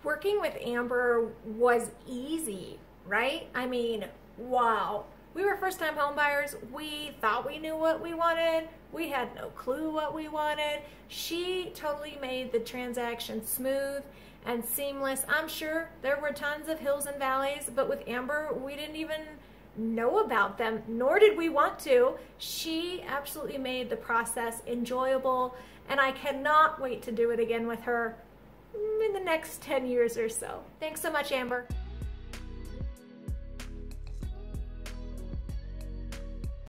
Working with Amber was easy, right? I mean, wow. We were first-time home buyers. We thought we knew what we wanted. We had no clue what we wanted. She totally made the transaction smooth and seamless. I'm sure there were tons of hills and valleys, but with Amber, we didn't even know about them, nor did we want to. She absolutely made the process enjoyable, and I cannot wait to do it again with her in the next 10 years or so. Thanks so much, Amber.